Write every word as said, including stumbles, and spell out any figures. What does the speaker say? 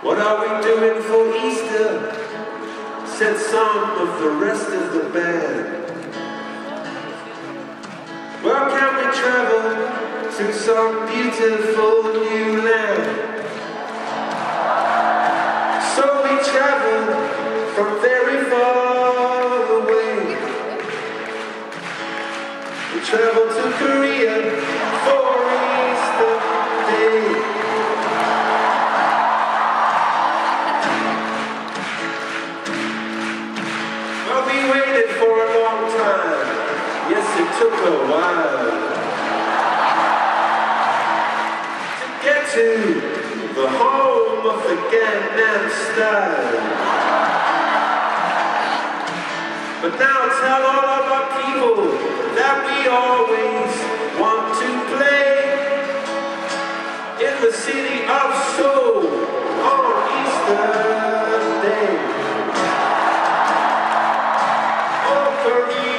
What are we doing for Easter? Said some of the rest of the band. Where can we travel to some beautiful new land? So we travel from very far away. We travel to Korea for Easter Day. Well, we waited for a long time. Yes, it took a while to get to the home of the Gangnam Style. But now tell all of our people that we always want to play in the city of Seoul on Easter Day. Oh, Korea.